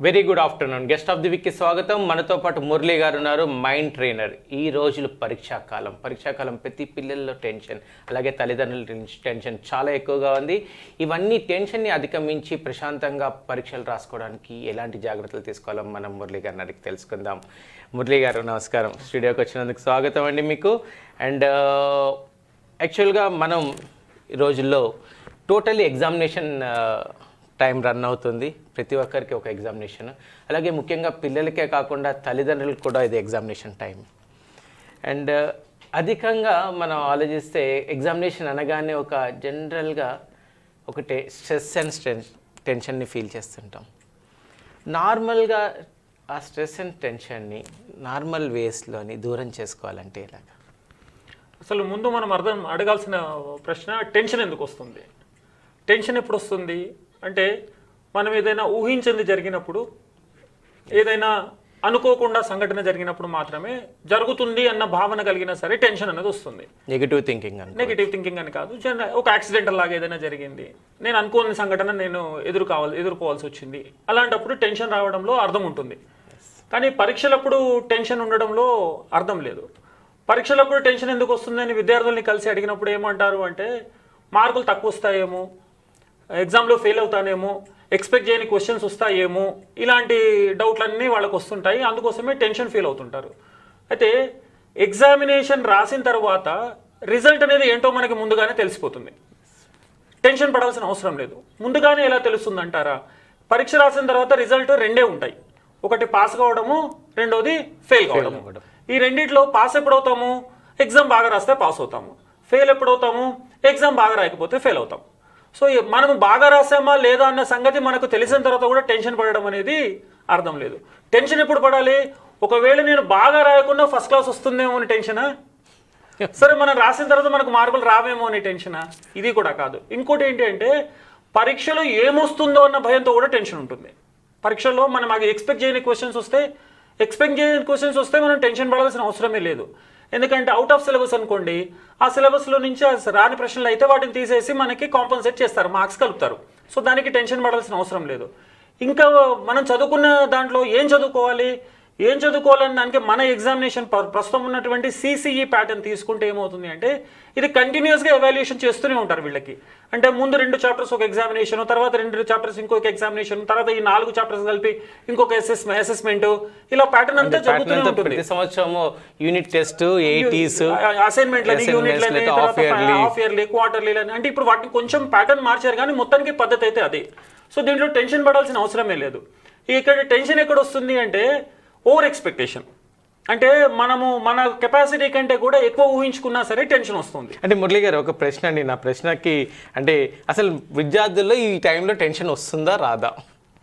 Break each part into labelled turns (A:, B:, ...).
A: Very good afternoon. Guest of the వీక్కి స్వాగతం. మనతో పాటు మురళి గారు ఉన్నారు, మైండ్ ట్రైనర్. ఈ రోజులు పరీక్షాకాలం ప్రతి పిల్లల్లో టెన్షన్, అలాగే తల్లిదండ్రుల టెన్షన్ చాలా ఎక్కువగా ఉంది. ఇవన్నీ టెన్షన్ని అధిగమించి ప్రశాంతంగా పరీక్షలు రాసుకోవడానికి ఎలాంటి జాగ్రత్తలు తీసుకోవాలో మనం మురళి గారిని అడిగి తెలుసుకుందాం. మురళి గారు నమస్కారం, స్టూడియోకి వచ్చినందుకు స్వాగతం అండి మీకు. అండ్ యాక్చువల్గా మనం ఈ రోజుల్లో టోటల్లీ ఎగ్జామినేషన్ టైం రన్ అవుతుంది. ప్రతి ఒక్కరికి ఒక ఎగ్జామినేషన్, అలాగే ముఖ్యంగా పిల్లలకే కాకుండా తల్లిదండ్రులకు కూడా ఇది ఎగ్జామినేషన్ టైం. అండ్ అధికంగా మనం ఆలోచిస్తే ఎగ్జామినేషన్ అనగానే ఒక జనరల్గా ఒకటి స్ట్రెస్ అండ్ టెన్షన్ని ఫీల్ చేస్తుంటాం. నార్మల్గా ఆ స్ట్రెస్ అండ్ టెన్షన్ని నార్మల్ వేస్లోని దూరం చేసుకోవాలంటే ఎలాగా?
B: అసలు ముందు మనం అడగాల్సిన ప్రశ్న, టెన్షన్ ఎందుకు వస్తుంది? టెన్షన్ ఎప్పుడు వస్తుంది అంటే, మనం ఏదైనా ఊహించింది జరిగినప్పుడు, ఏదైనా అనుకోకుండా సంఘటన జరిగినప్పుడు మాత్రమే జరుగుతుంది అన్న భావన కలిగినా సరే టెన్షన్ అనేది వస్తుంది. నెగిటివ్ థింకింగ్ అని కాదు, ఒక యాక్సిడెంటల్ లాగా ఏదైనా జరిగింది, నేను అనుకోని సంఘటన నేను ఎదుర్కోవాల్సి వచ్చింది, అలాంటప్పుడు టెన్షన్ రావడంలో అర్థం ఉంటుంది. కానీ పరీక్షలప్పుడు టెన్షన్ ఉండడంలో అర్థం లేదు. పరీక్షలప్పుడు టెన్షన్ ఎందుకు వస్తుందని విద్యార్థుల్ని కలిసి అడిగినప్పుడు ఏమంటారు అంటే, మార్కులు తక్కువ వస్తాయేమో, ఎగ్జామ్లో ఫెయిల్ అవుతానేమో, ఎక్స్పెక్ట్ చేయని క్వశ్చన్స్ వస్తాయేమో, ఇలాంటి డౌట్లన్నీ వాళ్ళకు వస్తుంటాయి. అందుకోసమే టెన్షన్ ఫీల్ అవుతుంటారు. అయితే ఎగ్జామినేషన్ రాసిన తర్వాత రిజల్ట్ అనేది ఏంటో మనకి ముందుగానే తెలిసిపోతుంది. టెన్షన్ పడాల్సిన అవసరం లేదు. ముందుగానే ఎలా తెలుస్తుంది అంటారా? పరీక్ష రాసిన తర్వాత రిజల్ట్ రెండే ఉంటాయి. ఒకటి పాస్ కావడము, రెండోది ఫెయిల్ కావడము. ఈ రెండిట్లో పాస్ ఎప్పుడవుతాము? ఎగ్జామ్ బాగా రాస్తే పాస్ అవుతాము. ఫెయిల్ ఎప్పుడవుతాము? ఎగ్జామ్ బాగా రాయకపోతే ఫెయిల్ అవుతాము. సో మనము బాగా రాసామా లేదా అన్న సంగతి మనకు తెలిసిన తర్వాత కూడా టెన్షన్ పడడం అనేది అర్థం లేదు. టెన్షన్ ఎప్పుడు పడాలి? ఒకవేళ నేను బాగా రాయకుండా ఫస్ట్ క్లాస్ వస్తుందేమో అని టెన్షనా? సరే, మనం రాసిన తర్వాత మనకు మార్కులు రావేమో అని టెన్షనా? ఇది కూడా కాదు. ఇంకోటి ఏంటి అంటే, పరీక్షలో ఏమొస్తుందో అన్న భయంతో కూడా టెన్షన్ ఉంటుంది. పరీక్షలో మనం అది ఎక్స్పెక్ట్ చేయని క్వశ్చన్స్ వస్తే మనం టెన్షన్ పడాల్సిన అవసరమే లేదు. ఎందుకంటే అవుట్ ఆఫ్ సిలబస్ అనుకోండి, ఆ సిలబస్లో నుంచి రాని ప్రశ్నలు అయితే వాటిని తీసేసి మనకి కాంపన్సేట్ చేస్తారు, మార్క్స్ కలుపుతారు. సో దానికి టెన్షన్ పడాల్సిన అవసరం లేదు. ఇంకా మనం చదువుకున్న దాంట్లో ఏం చదువుకోవాలని దానికి మన ఎగ్జామినేషన్ ప్రస్తుతం ఉన్నటువంటి సిసిఈ ప్యాటర్న్ తీసుకుంటే ఏమవుతుంది అంటే, ఇది కంటిన్యూస్గా ఎవాల్యుయేషన్ చేస్తూనే ఉంటారు వీళ్ళకి. అంటే ముందు 2 చాప్టర్స్ ఒక ఎగ్జామినేషన్, తర్వాత 2 చాప్టర్స్ ఇంకొక ఎగ్జామినేషన్, తర్వాత ఈ 4 చాప్టర్స్ కలిపి ఇంకొక అసెస్మెంట్, ఇలా ప్యాటర్న్ అంతా జరుగుతూనే ఉంటుంది.
A: ప్రతి సంవత్సరం యూనిట్ టెస్ట్,
B: అసైన్మెంట్లని, యూనిట్లని, హాఫ్ ఇయర్లీ, క్వార్టర్లీ అని, అంటే ఇప్పుడు వాటిని కొంచెం ప్యాటర్న్ మార్చారు కానీ మొత్తానికి పద్ధతి అయితే అదే. సో దీంట్లో టెన్షన్ పడాల్సిన అవసరమే లేదు. ఇక్కడ టెన్షన్ ఎక్కడ వస్తుంది అంటే, ఓవర్ ఎక్స్పెక్టేషన్. అంటే మనము మన కెపాసిటీ కంటే కూడా ఎక్కువ ఊహించుకున్నా సరే టెన్షన్ వస్తుంది.
A: అంటే మురళి గారు, ఒక ప్రశ్న అండి. నా ప్రశ్నకి అంటే, అసలు విద్యార్థుల్లో ఈ టైంలో టెన్షన్ వస్తుందా రాదా?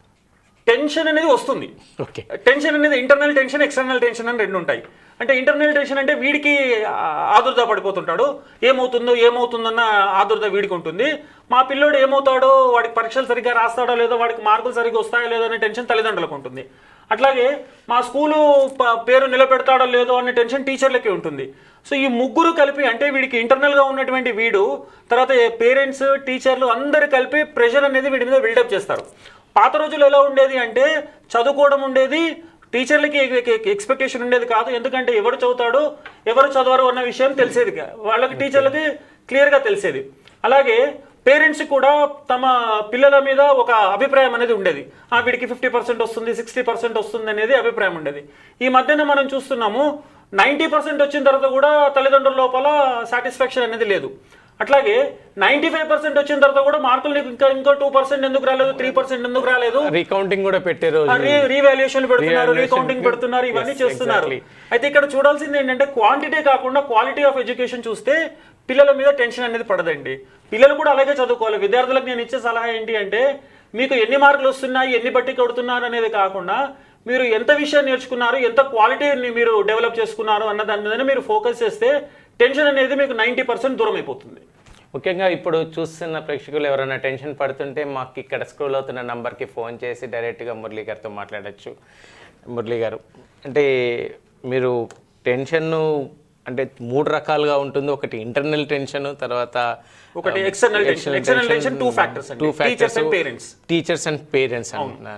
B: టెన్షన్ అనేది వస్తుంది.
A: ఓకే,
B: టెన్షన్ అనేది ఇంటర్నల్ టెన్షన్, ఎక్స్టర్నల్ టెన్షన్ అని 2 ఉంటాయి. అంటే ఇంటర్నల్ టెన్షన్ అంటే వీడికి ఆదుర్ద పడిపోతుంటాడు, ఏమవుతుందన్న ఆదుర్ద వీడికి ఉంటుంది. మా పిల్లోడు ఏమవుతాడో, వాడికి పరీక్షలు సరిగ్గా రాస్తాడో లేదో, వాడికి మార్కులు సరిగ్గా వస్తాయో లేదో అనే టెన్షన్ తల్లిదండ్రులకు ఉంటుంది. అట్లాగే మా స్కూలు పేరు నిలబెడతాడో లేదో అనే టెన్షన్ టీచర్లకి ఉంటుంది. సో ఈ ముగ్గురు కలిపి, అంటే వీడికి ఇంటర్నల్గా ఉన్నటువంటి వీడు, తర్వాత పేరెంట్స్, టీచర్లు అందరు కలిపి ప్రెషర్ అనేది వీడి మీద బిల్డప్ చేస్తారు. పాత రోజులు ఎలా ఉండేది అంటే, చదువుకోవడం ఉండేది, టీచర్లకి ఎక్స్పెక్టేషన్ ఉండేది కాదు. ఎందుకంటే ఎవరు చదువుతాడు, ఎవరు చదవరు అన్న విషయం తెలిసేది, వాళ్ళకి టీచర్లకి క్లియర్గా తెలిసేది. అలాగే పేరెంట్స్ కూడా తమ పిల్లల మీద ఒక అభిప్రాయం అనేది ఉండేది. వీడికి 50% వస్తుంది, 60% వస్తుంది అనేది అభిప్రాయం ఉండేది. ఈ మధ్యన మనం చూస్తున్నాము, 90% వచ్చిన తర్వాత కూడా తల్లిదండ్రుల లోపల సాటిస్ఫాక్షన్ అనేది లేదు. అట్లాగే 95% వచ్చిన తర్వాత కూడా మార్కులు ఇంకో 2% ఎందుకు రాలేదు, 3% ఎందుకు రాలేదు,
A: రీకౌంటింగ్ కూడా పెట్టారు,
B: రీవాల్యుయేషన్ పెడుతున్నారు, రీకౌంటింగ్ పెడుతున్నారు, ఇవన్నీ చేస్తున్నారు. అయితే ఇక్కడ చూడాల్సింది ఏంటంటే, క్వాంటిటీ కాకుండా క్వాలిటీ ఆఫ్ ఎడ్యుకేషన్ చూస్తే పిల్లల మీద టెన్షన్ అనేది పడదండి. పిల్లలు కూడా అలాగే చదువుకోవాలి. విద్యార్థులకు నేను ఇచ్చే సలహా ఏంటి అంటే, మీకు ఎన్ని మార్కులు వస్తున్నాయి, ఎన్ని బట్టి కొడుతున్నారు అనేది కాకుండా, మీరు ఎంత విషయం నేర్చుకున్నారు, ఎంత క్వాలిటీని మీరు డెవలప్ చేసుకున్నారు అన్న దాని మీద మీరు ఫోకస్ చేస్తే టెన్షన్ అనేది మీకు 90% దూరం అయిపోతుంది.
A: ముఖ్యంగా ఇప్పుడు చూస్తున్న ప్రేక్షకులు ఎవరైనా టెన్షన్ పడుతుంటే, మాకు ఇక్కడ స్క్రోల్ అవుతున్న నంబర్కి ఫోన్ చేసి డైరెక్ట్గా మురళి గారితో మాట్లాడచ్చు. మురళి గారు, అంటే మీరు టెన్షన్ను అంటే 3 రకాలుగా ఉంటుంది. ఒకటి ఇంటర్నల్ టెన్షన్, తర్వాత
B: ఒకటి external tension. External tension 2 factors, teachers and parents
A: అంటున్నారు.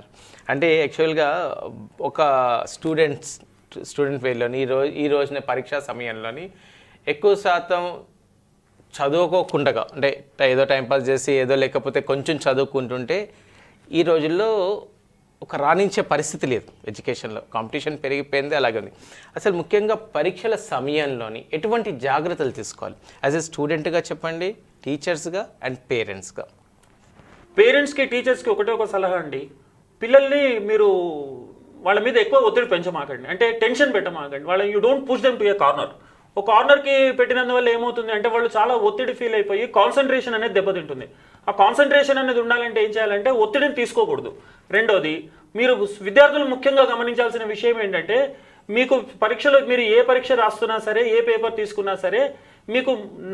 A: అంటే యాక్చువల్గా ఒక స్టూడెంట్ వేలోని ఈ రోజున పరీక్షా సమయంలోని ఎక్కువ శాతం చదువుకోకుండా అంటే ఏదో టైంపాస్ చేసి ఏదో లేకపోతే కొంచెం చదువుకుంటుంటే ఈ రోజుల్లో ఒక రాణించే పరిస్థితి లేదు. ఎడ్యుకేషన్లో కాంపిటీషన్ పెరిగిపోయింది, అలాగే ఉంది. అసలు ముఖ్యంగా పరీక్షల సమయంలోని ఎటువంటి జాగ్రత్తలు తీసుకోవాలి యాజ్ ఎ స్టూడెంట్గా చెప్పండి, టీచర్స్గా అండ్ పేరెంట్స్గా?
B: పేరెంట్స్కి టీచర్స్కి ఒక సలహా అండి, పిల్లల్ని మీరు వాళ్ళ మీద ఎక్కువ ఒత్తిడి పెంచమాకండి, అంటే టెన్షన్ పెట్టమాకండి. వాళ్ళ you don't push them to a corner. ఒక కార్నర్కి పెట్టినందువల్ల ఏమవుతుంది అంటే వాళ్ళు చాలా ఒత్తిడి ఫీల్ అయిపోయి కాన్సన్ట్రేషన్ అనేది దెబ్బతింటుంది. ఆ కాన్సన్ట్రేషన్ అనేది ఉండాలంటే ఏం చేయాలంటే ఒత్తిడిని తీసుకోకూడదు. రెండోది, మీరు విద్యార్థులు ముఖ్యంగా గమనించాల్సిన విషయం ఏంటంటే మీకు పరీక్షలో మీరు ఏ పరీక్ష రాస్తున్నా సరే, ఏ పేపర్ తీసుకున్నా సరే మీకు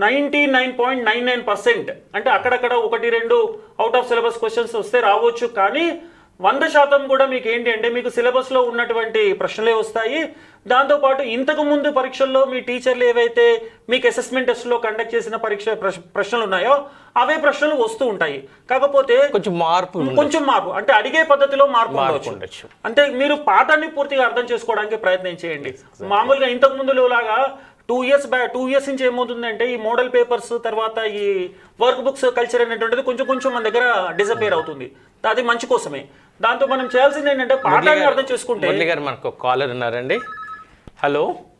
B: 99.99% అంటే అక్కడక్కడ 1-2 అవుట్ ఆఫ్ సిలబస్ క్వశ్చన్స్ వస్తే రావచ్చు, కానీ 100% కూడా మీకు ఏంటి అంటే మీకు సిలబస్లో ఉన్నటువంటి ప్రశ్నలే వస్తాయి. దాంతోపాటు ఇంతకు ముందు పరీక్షల్లో మీ టీచర్లు ఏవైతే మీకు అసెస్మెంట్ టెస్ట్లో కండక్ట్ చేసిన ప్రశ్నలు ఉన్నాయో అవే ప్రశ్నలు వస్తూ ఉంటాయి. కాకపోతే కొంచెం మార్పు అంటే అడిగే పద్ధతిలో మార్పు ఉండొచ్చు. అంటే మీరు పాఠాన్ని పూర్తిగా అర్థం చేసుకోవడానికి ప్రయత్నం చేయండి. మామూలుగా ఇంతకు ముందు లాగా 2 ఇయర్స్ నుంచి ఏమవుతుందంటే ఈ మోడల్ పేపర్స్ తర్వాత ఈ వర్క్ బుక్స్ కల్చర్ అనేటువంటిది కొంచెం మన దగ్గర డిసపేర్ అవుతుంది. అది మంచి కోసమే. దాంతో మనం చేయాల్సింది ఏంటంటే పాఠాన్ని అర్థం చేసుకుంటే.
A: మురళి గారు మనకు కాలర్ ఉన్నారండి. హలో,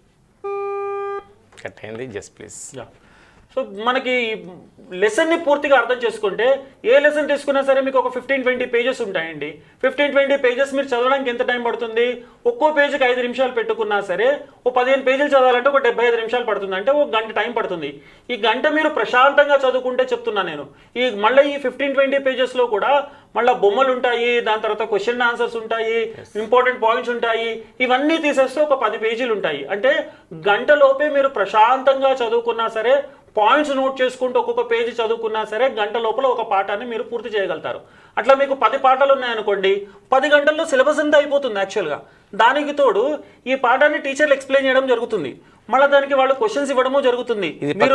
A: కట్ అయింది, జస్ట్ ప్లీజ్.
B: సో మనకి లెసన్ని పూర్తిగా అర్థం చేసుకుంటే ఏ లెసన్ తీసుకున్నా సరే మీకు ఒక 15-20 పేజెస్ ఉంటాయండి. 15-20 పేజెస్ మీరు చదవడానికి ఎంత టైం పడుతుంది? ఒక్కో పేజీకి 5 నిమిషాలు పెట్టుకున్నా సరే ఓ 15 పేజీలు చదవాలంటే ఒక 75 నిమిషాలు పడుతుంది, అంటే ఒక గంట టైం పడుతుంది. ఈ గంట మీరు ప్రశాంతంగా చదువుకుంటే చెప్తున్నా నేను, మళ్ళీ ఈ 15-20 పేజెస్లో కూడా మళ్ళీ బొమ్మలు ఉంటాయి, దాని తర్వాత క్వశ్చన్ ఆన్సర్స్ ఉంటాయి, ఇంపార్టెంట్ పాయింట్స్ ఉంటాయి. ఇవన్నీ తీసేస్తే ఒక 10 పేజీలు ఉంటాయి. అంటే గంటలోపే మీరు ప్రశాంతంగా చదువుకున్నా సరే, పాయింట్స్ నోట్ చేసుకుంటూ ఒక్కొక్క పేజీ చదువుకున్నా సరే గంట లోపల ఒక పాఠాన్ని మీరు పూర్తి చేయగలుగుతారు. అట్లా మీకు 10 పాఠాలు ఉన్నాయనుకోండి, 10 గంటల్లో సిలబస్ అంతా అయిపోతుంది యాక్చువల్గా. దానికి తోడు ఈ పాఠాన్ని టీచర్లు ఎక్స్ప్లెయిన్ చేయడం జరుగుతుంది, మళ్ళీ దానికి వాళ్ళు క్వశ్చన్స్ ఇవ్వడము జరుగుతుంది.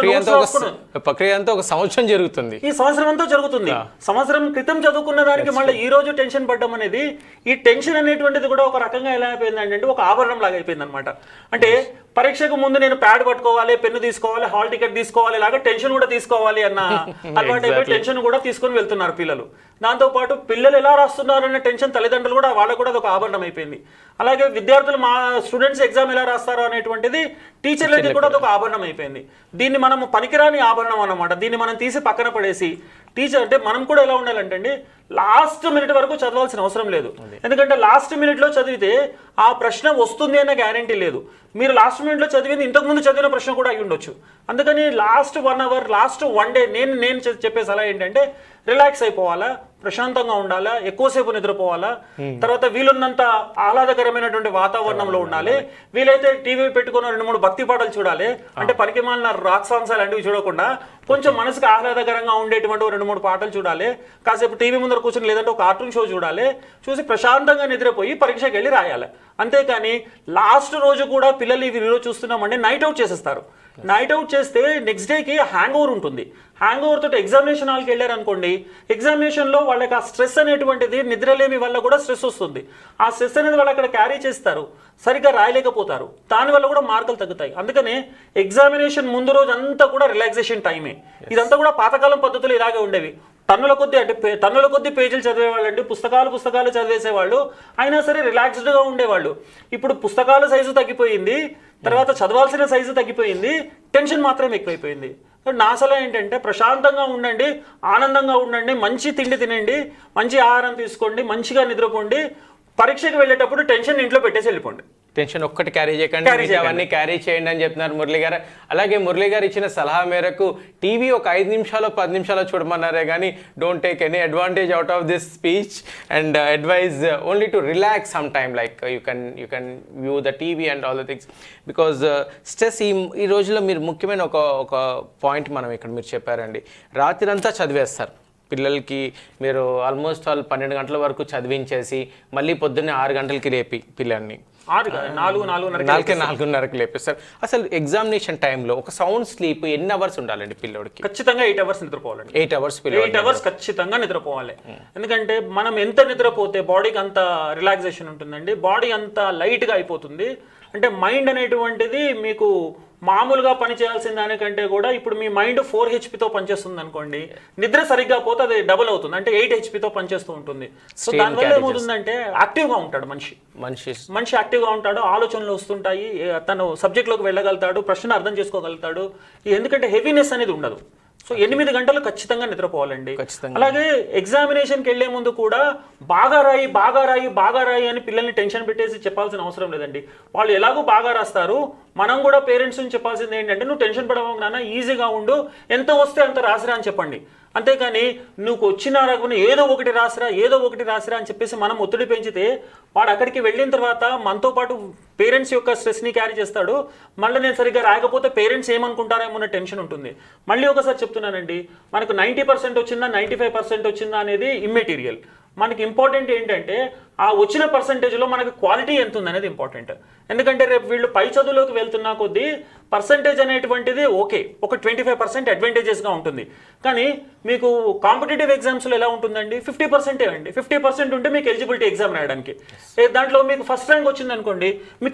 A: ప్రక్రియ అంతా ఒక సంవత్సరం జరుగుతుంది,
B: ఈ సంవత్సరం అంతా జరుగుతుంది. సంవత్సరం క్రితం చదువుకున్న దానికి మళ్ళీ ఈ రోజు టెన్షన్ పడ్డం అనేది, ఈ టెన్షన్ అనేటువంటిది కూడా ఒక రకంగా ఎలా అయిపోయింది అంటే ఒక ఆభరణం లాగా అయిపోయింది అనమాట. అంటే పరీక్షకు ముందు నేను ప్యాడ్ పట్టుకోవాలి, పెన్ను తీసుకోవాలి, హాల్ టికెట్ తీసుకోవాలి, ఇలాగా టెన్షన్ కూడా తీసుకోవాలి అన్న అలవాటు అయిపోయి టెన్షన్ కూడా తీసుకొని వెళ్తున్నారు పిల్లలు. దాంతోపాటు పిల్లలు ఎలా రాస్తున్నారు అనే టెన్షన్ తల్లిదండ్రులు కూడా వాళ్ళకు కూడా ఒక ఆభరణం అయిపోయింది. అలాగే విద్యార్థులు మా స్టూడెంట్స్ ఎగ్జామ్ ఎలా రాస్తారో అనేటువంటిది టీచర్లకి కూడా ఒక ఆభరణం అయిపోయింది. దీన్ని మనం పనికిరాని ఆభరణం అన్నమాట. దీన్ని మనం తీసి పక్కన పడేసి టీచర్ అంటే మనం కూడా ఎలా ఉండాలంటే అండి, లాస్ట్ మినిట్ వరకు చదవాల్సిన అవసరం లేదు. ఎందుకంటే లాస్ట్ మినిట్లో చదివితే ఆ ప్రశ్న వస్తుంది అన్న గ్యారంటీ లేదు. మీరు లాస్ట్ మినిట్లో చదివింది ఇంతకుముందు చదివిన ప్రశ్న కూడా అయి ఉండొచ్చు. అందుకని లాస్ట్ 1 అవర్, లాస్ట్ 1 డే నేను చెప్పే సలహా ఏంటంటే రిలాక్స్ అయిపోవాలా, ప్రశాంతంగా ఉండాలా, ఎక్కువసేపు నిద్రపోవాలా, తర్వాత వీలున్నంత ఆహ్లాదకరమైనటువంటి వాతావరణంలో ఉండాలి. వీలైతే టీవీ పెట్టుకున్న 2-3 భక్తి పాటలు చూడాలి. అంటే పనికి మాలిన రాక్ సాంగ్స్ అలాంటివి చూడకుండా కొంచెం మనసుకు ఆహ్లాదకరంగా ఉండేటువంటి 2-3 పాటలు చూడాలి. కాసేపు టీవీ ముందర కూర్చొని లేదంటే ఒక కార్టూన్ షో చూడాలి. చూసి ప్రశాంతంగా నిద్రపోయి పరీక్షకి వెళ్ళి రాయాలి. అంతేకాని లాస్ట్ రోజు కూడా పిల్లలు ఇవి ఈరోజు చూస్తున్నామంటే నైట్ అవుట్ చేసేస్తారు. నైట్ అవుట్ చేస్తే నెక్స్ట్ డేకి హ్యాంగ్ ఓవర్ ఉంటుంది. హ్యాంగ్ ఓవర్ తోటి ఎగ్జామినేషన్ హాల్కి వెళ్ళారు అనుకోండి, ఎగ్జామినేషన్లో వాళ్ళకి ఆ స్ట్రెస్ అనేటువంటిది నిద్రలేమి వల్ల కూడా స్ట్రెస్ వస్తుంది. ఆ స్ట్రెస్ అనేది వాళ్ళు అక్కడ క్యారీ చేస్తారు, సరిగ్గా రాయలేకపోతారు, దానివల్ల కూడా మార్కులు తగ్గుతాయి. అందుకనే ఎగ్జామినేషన్ ముందు రోజు అంతా కూడా రిలాక్సేషన్ టైమే. ఇదంతా కూడా పాతకాలం పద్ధతులు ఇలాగే ఉండేవి. టన్నుల కొద్ది పేజీలు చదివేవాళ్ళండి, పుస్తకాలు చదివేసేవాళ్ళు, అయినా సరే రిలాక్స్డ్గా ఉండేవాళ్ళు. ఇప్పుడు పుస్తకాల సైజు తగ్గిపోయింది, తర్వాత చదవాల్సిన సైజు తగ్గిపోయింది, టెన్షన్ మాత్రం ఎక్కువైపోయింది. నా సలహా ఏంటంటే ప్రశాంతంగా ఉండండి, ఆనందంగా ఉండండి, మంచి తిండి తినండి, మంచి ఆహారం తీసుకోండి, మంచిగా నిద్రపోండి. పరీక్షకు వెళ్ళేటప్పుడు టెన్షన్ ఇంట్లో పెట్టేసి వెళ్ళిపోండి.
A: టెన్షన్ ఒక్కటి క్యారీ చేయకండి, అవన్నీ క్యారీ చేయండి అని చెప్తున్నారు మురళి గారు. అలాగే మురళి గారు ఇచ్చిన సలహా మేరకు టీవీ ఒక 5 నిమిషాలు 10 నిమిషాలు చూడమన్నారే కానీ don't take any advantage out of this speech and advise only to relax some time, like you can view the TV and all the things because stress ఈ రోజుల్లో మీరు ముఖ్యమైన ఒక పాయింట్ మనం ఇక్కడ మీరు చెప్పారండి, రాత్రి అంతా చదివేస్తారు పిల్లలకి. మీరు ఆల్మోస్ట్ 12 గంటల వరకు చదివించేసి మళ్ళీ పొద్దున్నే 6 గంటలకి రేపి పిల్లల్ని నాలుగున్నరకు లేపిస్తారు. అసలు ఎగ్జామినేషన్ టైంలో ఒక సౌండ్ స్లీప్ ఎన్ని అవర్స్ ఉండాలండి పిల్లోడికి?
B: ఖచ్చితంగా 8 అవర్స్ నిద్రపోవాలండి.
A: 8 అవర్స్
B: 8 అవర్స్ ఖచ్చితంగా నిద్రపోవాలి. ఎందుకంటే మనం ఎంత నిద్రపోతే బాడీకి అంత రిలాక్సేషన్ ఉంటుందండి, బాడీ అంత లైట్గా అయిపోతుంది. అంటే మైండ్ అనేటువంటిది మీకు మామూలుగా పని చేయాల్సిన దానికంటే కూడా ఇప్పుడు మీ మైండ్ 4 HPతో పనిచేస్తుంది అనుకోండి, నిద్ర సరిగ్గా పోతే అది డబుల్ అవుతుంది, అంటే 8 HPతో పనిచేస్తూ ఉంటుంది. సో దానివల్ల ఏమవుతుందంటే యాక్టివ్గా ఉంటాడు మనిషి యాక్టివ్గా ఉంటాడు, ఆలోచనలు వస్తుంటాయి, తను సబ్జెక్ట్లోకి వెళ్ళగలుగుతాడు, ప్రశ్న అర్థం చేసుకోగలుగుతాడు. ఎందుకంటే హెవీనెస్ అనేది ఉండదు. సో 8 గంటలు ఖచ్చితంగా నిద్రపోవాలండి. అలాగే ఎగ్జామినేషన్కి వెళ్లే ముందు కూడా బాగా రాయి అని పిల్లల్ని టెన్షన్ పెట్టేసి చెప్పాల్సిన అవసరం లేదండి. వాళ్ళు ఎలాగో బాగా రాస్తారు, మనం కూడా పేరెంట్స్ నుంచి చెప్పాల్సింది ఏంటంటే నువ్వు టెన్షన్ పడవు నాన్న, ఈజీగా ఉండు, ఎంత వస్తే అంత రాసిరా అని చెప్పండి. అంతేకాని నువ్వు వచ్చినా రాకుండా ఏదో ఒకటి రాసిరా అని చెప్పేసి మనం ఒత్తిడి పెంచితే వాడు అక్కడికి వెళ్ళిన తర్వాత మనతో పాటు పేరెంట్స్ యొక్క స్ట్రెస్ని క్యారీ చేస్తాడు. మళ్ళీ నేను సరిగ్గా రాకపోతే పేరెంట్స్ ఏమనుకుంటారేమో అన్న టెన్షన్ ఉంటుంది. మళ్ళీ ఒకసారి చెప్తున్నానండి, మనకు 90% వచ్చిందా 95% వచ్చిందా అనేది ఇమ్మెటీరియల్. మనకి ఇంపార్టెంట్ ఏంటంటే ఆ వచ్చిన పర్సంటేజ్లో మనకి క్వాలిటీ ఎంత ఉందనేది ఇంపార్టెంట్. ఎందుకంటే రేపు వీళ్ళు పై చదువులోకి వెళ్తున్నా కొద్దీ పర్సంటేజ్ అనేటువంటిది ఓకే, ఒక 25% అడ్వాంటేజెస్గా ఉంటుంది. కానీ మీకు కాంపిటేటివ్ ఎగ్జామ్స్లో ఎలా ఉంటుందండి, 50% అండి. 50% ఉంటే మీకు ఎలిజిబిలిటీ ఎగ్జామ్ రాయడానికి. దాంట్లో మీకు ఫస్ట్ ర్యాంక్ వచ్చింది అనుకోండి, మీకు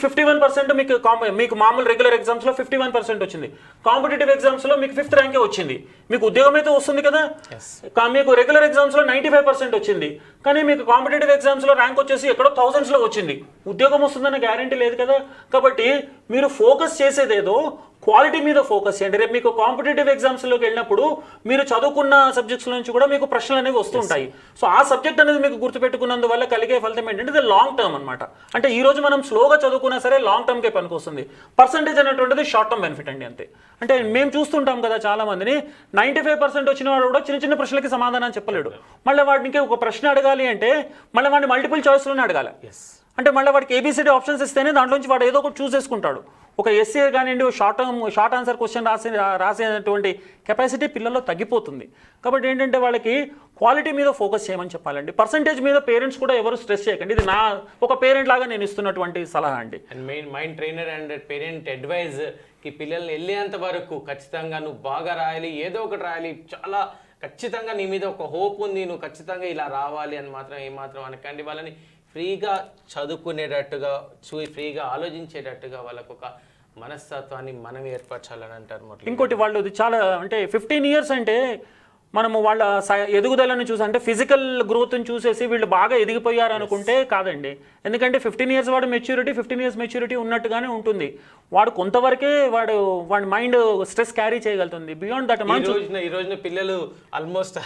B: 51% మీకు మామూలు రెగ్యులర్ ఎగ్జామ్స్లో 51% వచ్చింది, కాంపిటేటివ్ ఎగ్జామ్స్లో మీకు 5th ర్యాంకే వచ్చింది, మీకు ఉద్యోగం అయితే వస్తుంది కదా. మీకు రెగ్యులర్ ఎగ్జామ్స్లో 95% వచ్చింది, కానీ మీకు కాంపిటేటివ్ ఎగ్జామ్స్లో ర్యాంక్ వచ్చేసి ఎక్కడో 1000sలో వచ్చింది, ఉద్యోగం వస్తుందన్న గ్యారంటీ లేదు కదా. కాబట్టి మీరు ఫోకస్ చేసేదేదో క్వాలిటీ మీద ఫోకస్ చేయండి. రేపు మీకు కాంపిటేటివ్ ఎగ్జామ్స్లోకి వెళ్ళినప్పుడు మీరు చదువుకున్న సబ్జెక్ట్స్ నుంచి కూడా మీకు ప్రశ్నలు అనేవి వస్తుంటాయి. సో ఆ సబ్జెక్ట్ అనేది మీకు గుర్తుపెట్టుకున్నందువల్ల కలిగే ఫలితం ఏంటంటే ఇది లాంగ్ టర్మ్ అనమాట. అంటే ఈ రోజు మనం స్లోగా చదువుకున్నా సరే లాంగ్ టర్మ్కే పనికి వస్తుంది. పర్సంటేజ్ అనేటువంటిది షార్ట్ టర్మ్ బెనిఫిట్ అండి, అంతే. అంటే మేము చూస్తుంటాం కదా చాలా మందిని, 95% వచ్చిన వాడు కూడా చిన్న చిన్న ప్రశ్నలకి సమాధానం చెప్పలేడు. మళ్ళీ వాడికి ఒక ప్రశ్న అడగాలి అంటే మళ్ళీ వాడిని మల్టిపుల్ చాయిస్లోనే అడగాలి. అంటే మళ్ళీ వాడికి ABCD ఆప్షన్స్ ఇస్తేనే దాంట్లోంచి వాడు ఏదో ఒకటి చూస్ చేసుకుంటాడు. ఒక ఎస్ఏ కానివ్వండి, షార్ట్ ఆన్సర్ క్వశ్చన్ రాసేటువంటి కెపాసిటీ పిల్లల్లో తగ్గిపోతుంది. కాబట్టి ఏంటంటే వాళ్ళకి క్వాలిటీ మీద ఫోకస్ చేయమని చెప్పాలండి. పర్సంటేజ్ మీద పేరెంట్స్ కూడా ఎవరు స్ట్రెస్ చేయకండి. ఇది నా ఒక పేరెంట్ లాగా నేను ఇస్తున్నటువంటి సలహా అండి.
A: And mind trainer and parent అడ్వైజ్కి పిల్లల్ని వెళ్ళేంత వరకు ఖచ్చితంగా నువ్వు బాగా రాయాలి, ఏదో ఒకటి రాయాలి, చాలా ఖచ్చితంగా నీ మీద ఒక హోప్ ఉంది, నువ్వు ఖచ్చితంగా ఇలా రావాలి అని మాత్రం ఏమాత్రం అనకండి. వాళ్ళని ఫ్రీగా చదువుకునేటట్టుగా ఫ్రీగా ఆలోచించేటట్టుగా వాళ్ళకు ఒక మనస్తత్వాన్ని మనం ఏర్పరచాలని అంటారు.
B: ఇంకోటి వాళ్ళు చాలా అంటే 15 years అంటే మనము వాళ్ళ ఎదుగుదలను చూసి అంటే ఫిజికల్ గ్రోత్ని చూసేసి వీళ్ళు బాగా ఎదిగిపోయారు అనుకుంటే కాదండి. ఎందుకంటే 15 years వాడు మెచ్యూరిటీ 15 years మెచ్యూరిటీ ఉన్నట్టుగానే ఉంటుంది. వాడు కొంతవరకే వాడి మైండ్ స్ట్రెస్ క్యారీ చేయగలుగుతుంది. బియాండ్ దట్
A: ఈ రోజున పిల్లలు ఆల్మోస్ట్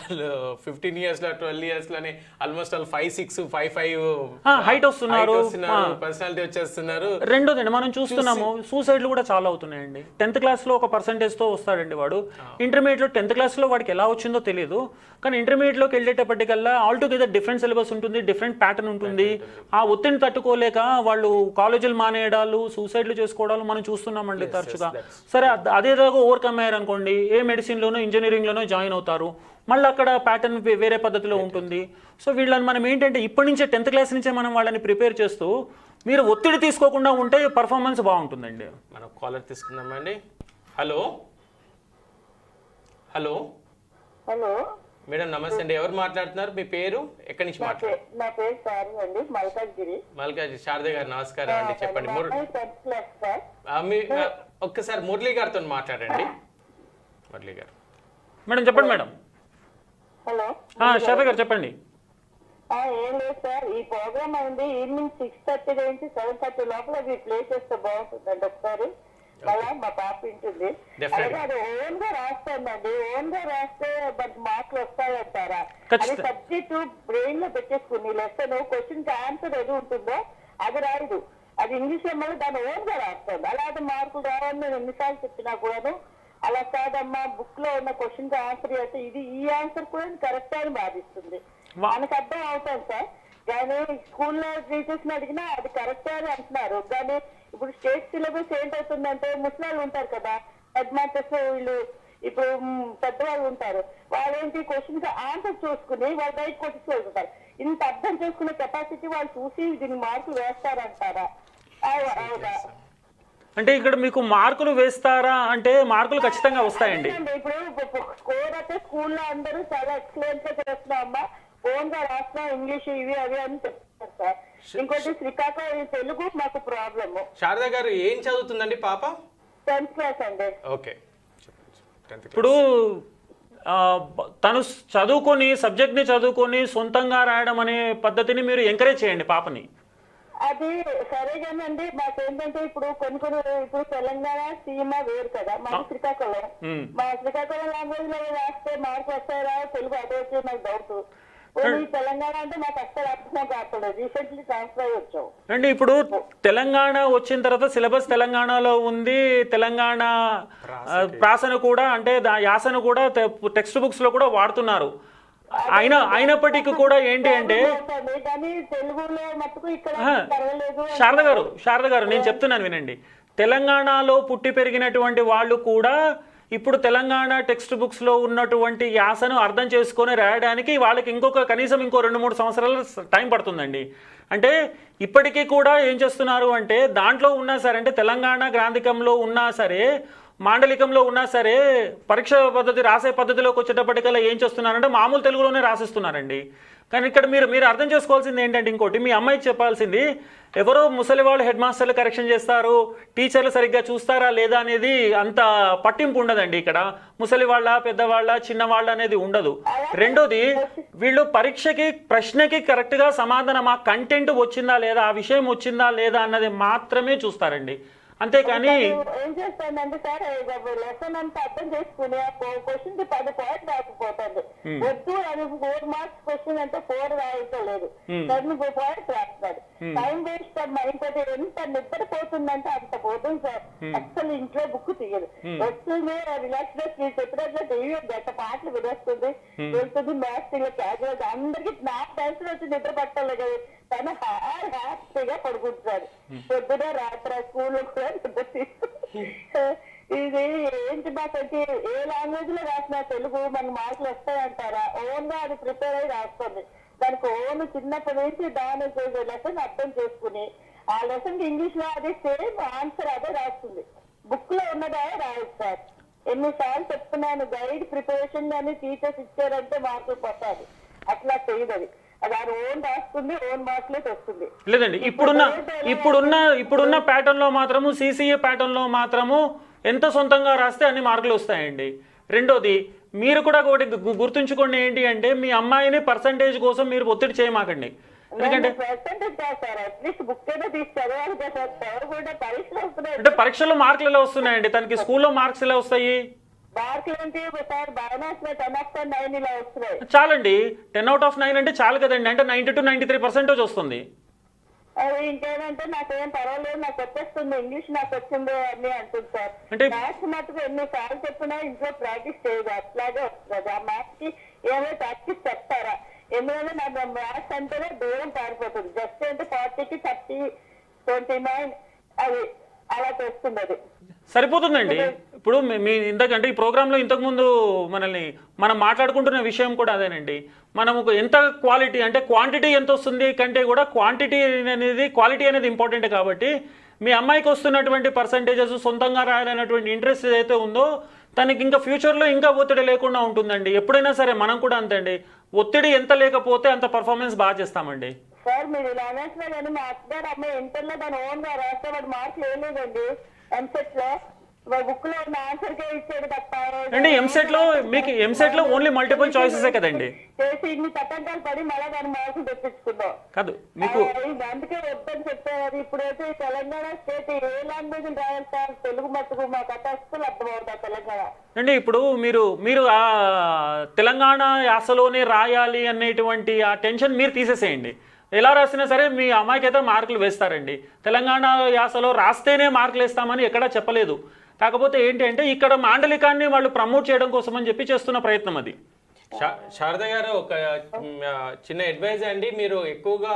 A: 15 yearsలో 12 yearsలోనే ఆల్మోస్ట్ 5'6", 5'5"
B: హైట్ వస్తున్నారు,
A: పర్సనాలిటీ వచ్చేస్తున్నారు.
B: రెండోదండి మనం చూస్తున్నాము సూసైడ్లు కూడా చాలా అవుతున్నాయండి. 10th క్లాస్లో ఒక పర్సంటేజ్తో వస్తాడండి వాడు, ఇంటర్మీడియట్లో 10th క్లాస్లో వాడికి ఎలా వచ్చిందో తెలియదు, కానీ ఇంటర్మీడియట్లోకి వెళ్ళేటప్పటికల్లా ఆల్టుగెదర్ డిఫరెంట్ సిలబస్ ఉంటుంది, డిఫరెంట్ ప్యాటర్న్ ఉంటుంది. ఆ ఒత్తిడిని తట్టుకోలేక వాళ్ళు కాలేజీలు మానేయడాలు, సూసైడ్లు చేసుకోవడాలు మనం చూస్తున్నామండి తరచుగా. సరే అదేదాకా ఓవర్కమ్ అయ్యారనుకోండి, ఏ మెడిసిన్లోనో ఇంజనీరింగ్లోనో జాయిన్ అవుతారు, మళ్ళీ అక్కడ ప్యాటర్న్ వేరే పద్ధతిలో ఉంటుంది. సో వీళ్ళని మనం ఏంటంటే ఇప్పటి నుంచే 10th క్లాస్ నుంచే మనం వాళ్ళని ప్రిపేర్ చేస్తూ మీరు ఒత్తిడి తీసుకోకుండా ఉంటే పర్ఫార్మెన్స్ బాగుంటుందండి.
A: మనం కాలర్ తీసుకుందామండి. హలో హలో
C: హలో
A: మేడం, నమస్తే అండి. ఎవరు మాట్లాడుతున్నారు, మీ పేరు, ఎక్కడి నుంచి మాట్లాడుతున్నారు?
C: నా పేరు శారద అండి, మల్కాజ్గిరి.
A: శారద గారు నమస్కారం అండి, చెప్పండి. ఒక్కసారి మురళి గారితో మాట్లాడండి. మురళి గారు
B: మేడం చెప్పండి. మేడం
C: హలో
B: శారద గారు చెప్పండి.
C: ఏం లేదు సార్, ఈ ప్రోగ్రామ్ అయింది ఈవినింగ్ 6:30 నుంచి 7:30 లోపల అది ప్లే చేస్తే బాగుంటుందండి. ఒకసారి మళ్ళా మా పాప వింటుంది. అలాగే అది ఓన్ గా రాస్తానండి, ఓన్ గా రాస్తే దానికి మార్కులు వస్తాయంటారా? అది సబ్జెక్టు బ్రెయిన్ లో పెట్టేసుకుని లెసన్ క్వశ్చన్ కి ఆన్సర్ ఏది ఉంటుందో అది రాయదు, అది ఇంగ్లీష్ లో మళ్ళీ దాన్ని ఓన్ గా రాస్తుంది. అలాగే మార్కులు రావాలని నేను ఎన్నిసార్లు చెప్పినా కూడాను అలా కాదమ్మా, బుక్ లో ఉన్న క్వశ్చన్ కి ఆన్సర్ అయితే ఇది ఈ ఆన్సర్ కూడా కరెక్ట్ అని భావిస్తుంది. మనకు అర్థం అవుతాం సార్, కానీ స్కూల్లో టీచర్స్ అడిగినా అది కరెక్ట్ అని అంటున్నారు. కానీ ఇప్పుడు స్టేట్ సిలబస్ ఏంటవుతుందంటే ముసలాళ్ళు ఉంటారు కదా, హెడ్ మాస్టర్స్, వీళ్ళు ఇప్పుడు పెద్దవాళ్ళు ఉంటారు, వాళ్ళేంటి క్వశ్చన్ కి ఆన్సర్ చూసుకుని వాళ్ళు బయట కొట్టించుకుంటారు. ఇంత అర్థం చేసుకునే కెపాసిటీ వాళ్ళు చూసి దీనికి మార్కులు వేస్తారంటారా? అవునా?
B: అంటే ఇక్కడ మీకు మార్కులు వేస్తారా అంటే మార్కులు ఖచ్చితంగా వస్తాయండి.
C: ఇప్పుడు స్కోర్ అయితే స్కూల్లో అందరూ చాలా ఎక్సలెంట్ గా చేస్తున్నాం అమ్మా, ఓన్ గా రాస్తున్నాం ఇంగ్లీష్ ఇవి అవి అని చెప్తున్నారు సార్. ఇంకోటి శ్రీకాకుళం తెలుగు మాకు ప్రాబ్లమ్.
A: శారద గారు ఏం చదువుతుందండి పాప?
C: 10th క్లాస్ అండి.
A: ఓకే.
B: ఇప్పుడు తను చదువుకొని సబ్జెక్ట్ని చదువుకొని సొంతంగా రాయడం అనే పద్ధతిని మీరు ఎంకరేజ్ చేయండి పాపని.
C: అది సరేగానండి. మాకేంటంటే ఇప్పుడు కొన్ని ఇప్పుడు తెలంగాణ సీమ వేరు కదా, మాకు శ్రీకాకుళం. మా శ్రీకాకుళం లాంగ్వేజ్ లో రాస్తే మార్క్స్ వస్తాయా తెలుగు అదే వచ్చి నాకు డౌట్. తెలంగాణ అంటే మాకు అస్సలు అర్థం కావట్లేదు. రీసెంట్లీ ట్రాన్స్ఫర్ అయ్యి వచ్చాం
B: అండి. ఇప్పుడు తెలంగాణ వచ్చిన తర్వాత సిలబస్ తెలంగాణలో ఉంది, తెలంగాణ ప్రాసను కూడా అంటే యాసను కూడా టెక్స్ట్ బుక్స్ లో కూడా వాడుతున్నారు. అయినప్పటికీ కూడా ఏంటి అంటే శారద గారు నేను చెప్తున్నాను వినండి. తెలంగాణలో పుట్టి పెరిగినటువంటి వాళ్ళు కూడా ఇప్పుడు తెలంగాణ టెక్స్ట్ బుక్స్ లో ఉన్నటువంటి యాసను అర్థం చేసుకొని రాయడానికి వాళ్ళకి కనీసం ఇంకో 2-3 సంవత్సరాలు టైం పడుతుందండి. అంటే ఇప్పటికీ కూడా ఏం చేస్తున్నారు అంటే దాంట్లో ఉన్నా సరే, అంటే తెలంగాణ గ్రాంధికంలో ఉన్నా సరే, మాండలికంలో ఉన్నా సరే, పరీక్ష పద్ధతి రాసే పద్ధతిలోకి వచ్చేటప్పటికల్లా ఏం చేస్తున్నారంటే మామూలు తెలుగులోనే రాసిస్తున్నారండి. కానీ ఇక్కడ మీరు అర్థం చేసుకోవాల్సింది ఏంటంటే, ఇంకోటి మీ అమ్మాయికి చెప్పాల్సింది, ఎవరో ముసలి వాళ్ళు హెడ్ మాస్టర్లు కరెక్షన్ చేస్తారు, టీచర్లు సరిగ్గా చూస్తారా లేదా అనేది అంత పట్టింపు ఉండదండి. ఇక్కడ ముసలి వాళ్ళ, పెద్దవాళ్ళ, చిన్నవాళ్ళ అనేది ఉండదు. రెండోది, వీళ్ళు పరీక్షకి ప్రశ్నకి కరెక్ట్గా సమాధానం, ఆ కంటెంట్ వచ్చిందా లేదా, ఆ విషయం వచ్చిందా లేదా అన్నది మాత్రమే చూస్తారండి. అంతేకాని
C: ఏం చేస్తానంటే సార్, లెసన్ అంతా అర్థం చేసుకుని క్వశ్చన్ కి 10 పాయింట్ రాకపోతుంది. వద్దు అది 4 మార్క్స్ క్వశ్చన్ అంటే 4 రాయట్లేదు, 4 పాయింట్స్ రాస్తున్నాడు. టైం వేస్ట్ అమ్మా. ఇంకోటి ఎంత నిద్రపోతుందంటే అంత పోతుంది సార్. అసలు ఇంట్లో బుక్ తీయదు, వస్తుంది రిలాక్స్ గా చెప్పినట్లు టీవీ గంట పాటలు వినేస్తుంది, వెళ్తుంది మ్యాథ్స్ ఇలా క్యాజువల్. అందరికి నా టెన్షన్ వచ్చి నిద్ర పట్టాలి కదా, తను హ్యాపీగా పడుకుంటున్నాడు. పొద్దున రాత్రి స్కూల్లో కూడా నిద్ర ఇది ఏంటి మాకంటే ఏ లాంగ్వేజ్ లో రాసినా తెలుగు మనకు మార్కులు వస్తాయంటారా? ఓన్ గా అది ప్రిపేర్ అయ్యి రాస్తుంది. దానికి ఓన్ చిన్నప్పటి నుంచి దాని లెసన్ అర్థం చేసుకుని ఆ లెసన్ ఇంగ్లీష్ లో అదే సేమ్ ఆన్సర్ అదే రాస్తుంది. బుక్ లో ఉన్నదే రాయదు సార్. ఎన్నిసార్లు చెప్తున్నాను, గైడ్ ప్రిపరేషన్ కానీ టీచర్స్ ఇచ్చారంటే మార్కులు పట్టాలి. అట్లా చేయదు అది. అది ఓన్ రాస్తుంది, ఓన్ మార్కులే వస్తుంది.
B: లేదండి, ఇప్పుడున్న ప్యాటర్న్ లో మాత్రము, సిసిఏ ప్యాటర్న్ లో మాత్రము ఎంత సొంతంగా రాస్తే అన్ని మార్కులు వస్తాయండి. రెండోది, మీరు కూడా ఒకటి గుర్తుంచుకోండి ఏంటి అంటే, మీ అమ్మాయిని పర్సంటేజ్ కోసం మీరు ఒత్తిడి చేయమాకండి. ఎందుకంటే అంటే పరీక్షల్లో మార్కులు ఎలా వస్తున్నాయండి, తనకి స్కూల్లో మార్క్స్ ఎలా వస్తాయి? చాలండి, 10 out of 9 అంటే చాలు కదండి. అంటే 90 to 93% వస్తుంది.
C: ఇంకేమంటే నాకేం పర్వాలేదు, నాకు వచ్చేస్తుంది ఇంగ్లీష్, నాకు వచ్చింది అని అంటుంది సార్.
B: అంటే
C: మ్యాథ్స్ మటుకు ఎన్నిసార్లు చెప్పినా ఇంట్లో ప్రాక్టీస్ చేయదు, అట్లాగే వస్తుంది. ఆ మ్యాథ్స్ కి ఏమైనా ప్రాక్టీస్ చెప్తారా? ఎందుకంటే నాకు మ్యాథ్స్ అంటేనే దూరం పారిపోతుంది. జస్ట్ అంటే 40కి 30, 29 అది అలా చేస్తుంది. అది
B: సరిపోతుందండి. ఇప్పుడు మీ ఇంతకంటే ఈ ప్రోగ్రాంలో ఇంతకుముందు మనం మాట్లాడుకుంటున్న విషయం కూడా అదేనండి. మనము ఎంత క్వాలిటీ అంటే క్వాంటిటీ ఎంత వస్తుంది కంటే కూడా క్వాలిటీ అనేది ఇంపార్టెంట్. కాబట్టి మీ అమ్మాయికి వస్తున్నటువంటి పర్సంటేజెస్, సొంతంగా రాయాలనేటువంటి ఇంట్రెస్ట్ ఏదైతే ఉందో తనకి ఇంకా ఫ్యూచర్లో ఇంకా ఒత్తిడి లేకుండా ఉంటుందండి. ఎప్పుడైనా సరే మనం కూడా అంతే అండి, ఒత్తిడి ఎంత లేకపోతే అంత పర్ఫార్మెన్స్ బాగా చేస్తామండి.
C: సార్ మీరు ఇలా అనేసినా కానీ మా అత్తగారు అమ్మాయి ఇంటర్లో దాని ఓన్ గా రాస్తే వాడు మార్కులు వేయలేదండి. ఎంసెట్ లో బుక్ లో ఉన్న ఆన్సర్ కే ఇచ్చాడు తప్ప
B: అంటే ఎంసెట్ లో మీకు ఎంసెట్ లో ఓన్లీ మల్టిపుల్ చాయిసెస్ కదండి.
C: చేసి ఇన్ని తతంగాలు పడి మళ్ళీ దాని మార్కులు తెప్పించుకున్నాం
B: కాదు మీకు.
C: అందుకే వద్దని చెప్పారు. ఇప్పుడైతే తెలంగాణ స్టేట్ ఏ లాంగ్వేజ్ రాయాలి సార్? తెలుగు మట్టుకు మాకు అసలు అర్థమవుతా తెలంగాణ
B: అండి. ఇప్పుడు మీరు ఆ తెలంగాణ యాసలోనే రాయాలి అనేటువంటి ఆ టెన్షన్ మీరు తీసేసేయండి. ఎలా రాసినా సరే మీ అమ్మాయికి అయితే మార్కులు వేస్తారండి. తెలంగాణ యాసలో రాస్తేనే మార్కులు వేస్తామని ఎక్కడా చెప్పలేదు. కాకపోతే ఏంటి అంటే ఇక్కడ మాండలికాన్ని వాళ్ళు ప్రమోట్ చేయడం కోసం అని చెప్పి చేస్తున్న ప్రయత్నం అది.
A: శారద గారు, ఒక చిన్న అడ్వైజ్ అండి, మీరు ఎక్కువగా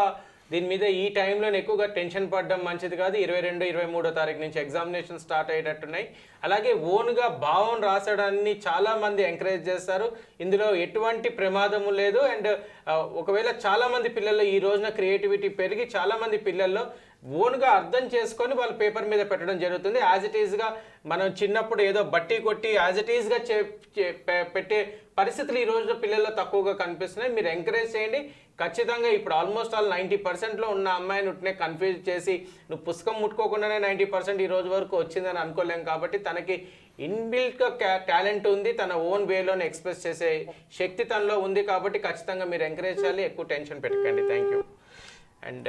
A: దీని మీద ఈ టైంలో ఎక్కువగా టెన్షన్ పడడం మంచిది కాదు. 22, 23వ తారీఖు నుంచి ఎగ్జామినేషన్ స్టార్ట్ అయ్యేటట్టున్నాయి. అలాగే ఓన్గా భావం రాసడాన్ని చాలామంది ఎంకరేజ్ చేస్తారు. ఇందులో ఎటువంటి ప్రమాదము లేదు. అండ్ ఒకవేళ చాలామంది పిల్లల్లో ఈ రోజున క్రియేటివిటీ పెరిగి చాలామంది పిల్లల్లో ఓన్గా అర్థం చేసుకొని వాళ్ళు పేపర్ మీద పెట్టడం జరుగుతుంది. యాజ్ ఇట్ ఈస్గా మనం చిన్నప్పుడు ఏదో బట్టి కొట్టి యాజ్ ఇట్ ఈస్గా పెట్టే పరిస్థితులు ఈ రోజు పిల్లల్లో తక్కువగా కనిపిస్తున్నాయి. మీరు ఎంకరేజ్ చేయండి. ఖచ్చితంగా ఇప్పుడు ఆల్మోస్ట్ ఆల్ 90%లో ఉన్న అమ్మాయిని ఉట్నే కన్ఫ్యూజ్ చేసి నువ్వు పుస్తకం ముట్టుకోకుండానే 90% ఈ రోజు వరకు వచ్చిందని అనుకోలేం. కాబట్టి తనకి ఇన్బిల్ట్గా టాలెంట్ ఉంది, తన ఓన్ వేలోనే ఎక్స్ప్రెస్ చేసే శక్తి తనలో ఉంది. కాబట్టి ఖచ్చితంగా మీరు ఎంకరేజ్ చేయాలి, ఎక్కువ టెన్షన్ పెట్టకండి. Thank you. అండ్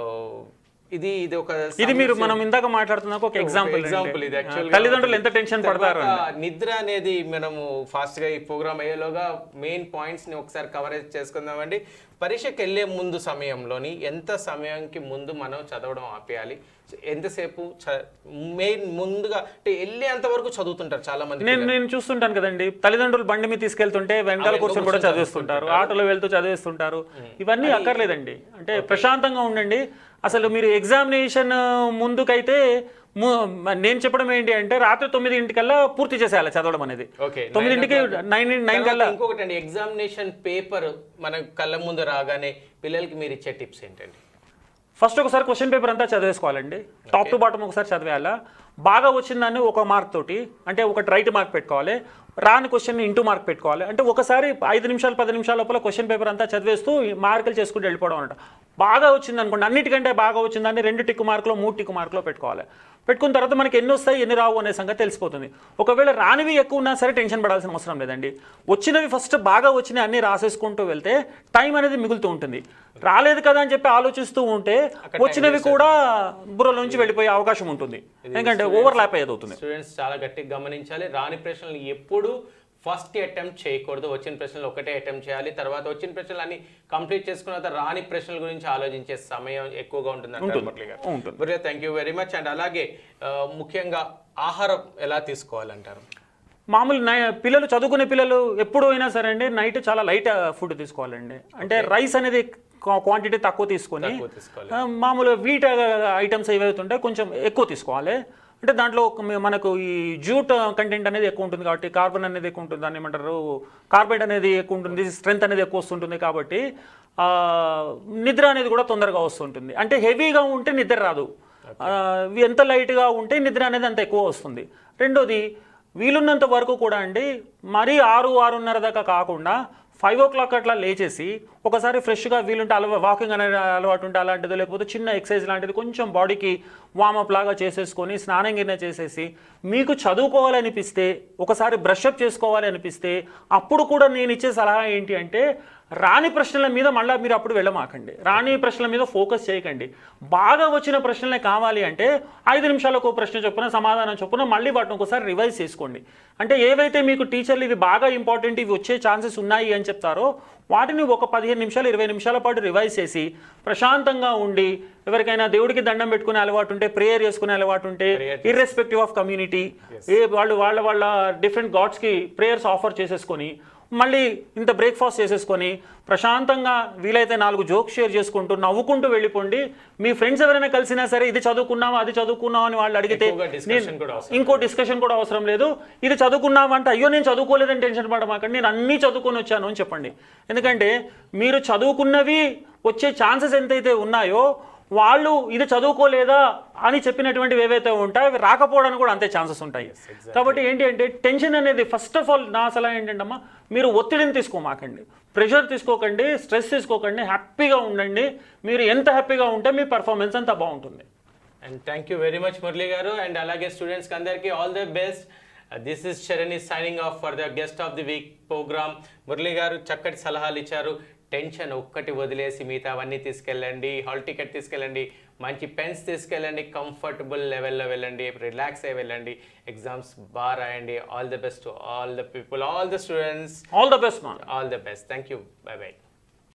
A: ఇది ఒక
B: మీరు మనం ఇందాక మాట్లాడుతున్నా ఒక ఎగ్జాంపుల్
A: ఇది యాక్చువల్గా
B: తల్లిదండ్రులు ఎంత టెన్షన్ పడతారు.
A: నిద్ర అనేది మనము ఫాస్ట్గా ఈ ప్రోగ్రామ్ అయ్యేలోగా మెయిన్ పాయింట్స్ని ఒకసారి కవరేజ్ చేసుకుందామండి. పరీక్షకి వెళ్ళే ముందు సమయంలోని ఎంత సమయానికి ముందు మనం చదవడం ఆపేయాలి, ఎంతసేపు మెయిన్ ముందుగా అంటే వెళ్ళేంత వరకు చదువుతుంటారు చాలా మంది.
B: నేను చూస్తుంటాను కదండి, తల్లిదండ్రులు బండి మీద తీసుకెళ్తుంటే వెనకాల కూర్చొని కూడా చదివిస్తుంటారు, ఆటోలో వెళ్తూ చదివిస్తుంటారు. ఇవన్నీ అక్కర్లేదండి. అంటే ప్రశాంతంగా ఉండండి. అసలు మీరు ఎగ్జామినేషన్ ముందుకైతే నేను చెప్పడం ఏంటి అంటే రాత్రి 9 పూర్తి చేసేయాలి చదవడం అనేది. 9కి 9 కల్లా.
A: ఇంకొకటి అండి, ఎగ్జామినేషన్ పేపర్ మన కళ్ళ ముందు రాగానే పిల్లలకి మీరు ఇచ్చే టిప్స్ ఏంటండి?
B: ఫస్ట్ ఒకసారి క్వశ్చన్ పేపర్ అంతా చదివేసుకోవాలండి. టాప్ టు బాటమ్ ఒకసారి చదివేయాలా. బాగా వచ్చిందాన్ని 1 మార్క్ తోటి అంటే ఒకటి రైట్ మార్క్ పెట్టుకోవాలి, రాని క్వశ్చన్ ఇంటూ మార్క్ పెట్టుకోవాలి. అంటే ఒకసారి 5 నిమిషాలు 10 నిమిషాల లోపల క్వశ్చన్ పేపర్ అంతా చదివేస్తూ మార్కులు చేసుకుంటూ వెళ్ళిపోవడం అనమాట. బాగా వచ్చింది అనుకోండి, అన్నిటికంటే బాగా వచ్చిందాన్ని 2 టిక్ మార్కులో 3 టిక్ మార్కులో పెట్టుకోవాలి. పెట్టుకున్న తర్వాత మనకి ఎన్ని వస్తాయి ఎన్ని రావు అనే సంగతి తెలిసిపోతుంది. ఒకవేళ రానివి ఎక్కువ ఉన్నా సరే టెన్షన్ పడాల్సిన అవసరం లేదండి. వచ్చినవి ఫస్ట్ బాగా వచ్చినవి అన్నీ రాసేసుకుంటూ వెళ్తే టైం అనేది మిగులుతూ ఉంటుంది. రాలేదు కదా అని చెప్పి ఆలోచిస్తూ ఉంటే వచ్చినవి కూడా బుర్రలో నుంచి వెళ్ళిపోయే అవకాశం ఉంటుంది, ఎందుకంటే ఓవర్లాప్ అయ్యేది.
A: స్టూడెంట్స్ చాలా గట్టిగా గమనించాలి. రాని ప్రశ్నలు ఎప్పుడు ఫస్ట్ అటెంప్ట్ చేయకూడదు. వచ్చిన ప్రశ్నలు ఒకటే అటెంప్ట్ చేయాలి. తర్వాత వచ్చిన ప్రశ్నలు అన్ని కంప్లీట్ చేసుకున్న తర్వాత రాని ప్రశ్నల గురించి ఆలోచించే సమయం ఎక్కువగా ఉంటుంది. Thank you very much. And అలాగే ముఖ్యంగా ఆహారం ఎలా తీసుకోవాలంటారు?
B: మామూలు పిల్లలు చదువుకునే పిల్లలు ఎప్పుడు అయినా సరే అండి నైట్ చాలా లైట్ ఫుడ్ తీసుకోవాలండి. అంటే రైస్ అనేది క్వాంటిటీ తక్కువ తీసుకొని మామూలు వీట్ ఐటమ్స్ ఏవైతుంటే కొంచెం ఎక్కువ తీసుకోవాలి. అంటే దాంట్లో మనకు ఈ జూట్ కంటెంట్ అనేది ఎక్కువ ఉంటుంది కాబట్టి కార్బన్ అనేది ఎక్కువ ఉంటుంది, దాన్ని ఏమంటారు కార్బైడ్ అనేది ఎక్కువ ఉంటుంది, స్ట్రెంత్ అనేది ఎక్కువ వస్తుంటుంది. కాబట్టి నిద్ర అనేది కూడా తొందరగా వస్తుంటుంది. అంటే హెవీగా ఉంటే నిద్ర రాదు, ఎంత లైట్గా ఉంటే నిద్ర అనేది అంత ఎక్కువ వస్తుంది. రెండోది వీలున్నంత వరకు కూడా అండి మరీ 6-6:30 దాకా కాకుండా 5 o'clock అట్లా లేచేసి ఒకసారి ఫ్రెష్గా వీలుంటే వాకింగ్ అనేది అలవాటు ఉంటే అలాంటిది, లేకపోతే చిన్న ఎక్సర్సైజ్ లాంటిది కొంచెం బాడీకి వార్మప్ లాగా చేసేసుకొని స్నానం గిన్నె చేసేసి మీకు చదువుకోవాలనిపిస్తే ఒకసారి బ్రషప్ చేసుకోవాలి అనిపిస్తే అప్పుడు కూడా నేను ఇచ్చే సలహా ఏంటి అంటే రాని ప్రశ్నల మీద మళ్ళీ మీరు అప్పుడు వెళ్ళమాకండి, రాని ప్రశ్నల మీద ఫోకస్ చేయకండి. బాగా వచ్చిన ప్రశ్నలే కావాలి అంటే 5 నిమిషాలకు ప్రశ్న చొప్పున సమాధానం చొప్పున మళ్ళీ వాటిని ఒకసారి రివైజ్ చేసుకోండి. అంటే ఏవైతే మీకు టీచర్లు ఇవి బాగా ఇంపార్టెంట్ ఇవి వచ్చే ఛాన్సెస్ ఉన్నాయి అని చెప్తారో వాటిని ఒక 15 నిమిషాలు 20 నిమిషాల పాటు రివైజ్ చేసి ప్రశాంతంగా ఉండి ఎవరికైనా దేవుడికి దండం పెట్టుకునే అలవాటు ఉంటే ప్రేయర్ చేసుకునే అలవాటు ఉంటే ఇర్రెస్పెక్టివ్ ఆఫ్ కమ్యూనిటీ వాళ్ళ డిఫరెంట్ గాడ్స్కి ప్రేయర్స్ ఆఫర్ చేసేసుకొని మళ్ళీ ఇంత బ్రేక్ఫాస్ట్ చేసేసుకొని ప్రశాంతంగా వీలైతే 4 జోక్స్ షేర్ చేసుకుంటూ నవ్వుకుంటూ వెళ్ళిపోండి. మీ ఫ్రెండ్స్ ఎవరైనా కలిసినా సరే ఇది చదువుకున్నావా అది చదువుకున్నావు అని వాళ్ళు అడిగితే ఇంకో డిస్కషన్ కూడా అవసరం లేదు. ఇది చదువుకున్నావా అంటే అయ్యో నేను చదువుకోలేదని టెన్షన్ పడమాకండి, నేను అన్నీ చదువుకొని వచ్చాను అని చెప్పండి. ఎందుకంటే మీరు చదువుకున్నవి వచ్చే ఛాన్సెస్ ఎంతైతే ఉన్నాయో వాళ్ళు ఇది చదువుకోలేదా అని చెప్పినటువంటివి ఏవైతే ఉంటాయో అవి రాకపోవడానికి కూడా అంతే ఛాన్సెస్ ఉంటాయి. కాబట్టి ఏంటి అంటే టెన్షన్ అనేది ఫస్ట్ ఆఫ్ ఆల్ నా సలహా ఏంటంటమ్మా, మీరు ఒత్తిడిని తీసుకోమాకండి, ప్రెషర్ తీసుకోకండి, స్ట్రెస్ తీసుకోకండి, హ్యాపీగా ఉండండి. మీరు ఎంత హ్యాపీగా ఉంటే మీ పర్ఫార్మెన్స్ అంత బాగుంటుంది.
A: And thank you very much Murali garu. And అలాగే స్టూడెంట్స్కి అందరికీ all the best. This is Charan signing off for the guest of the week programme. Murali garu చక్కటి సలహాలు ఇచ్చారు. టెన్షన్ ఒక్కటి వదిలేసి మిగతా అవన్నీ తీసుకెళ్ళండి. హాల్ టికెట్ తీసుకెళ్ళండి, మంచి పెన్స్ తీసుకెళ్ళండి, కంఫర్టబుల్ లెవెల్లో వెళ్ళండి, రిలాక్స్ అయ్యి వెళ్ళండి, ఎగ్జామ్స్ బాగా రాయండి. All the best to all the people, all the students.
B: All the best.
A: All the best. Thank you. Bye by.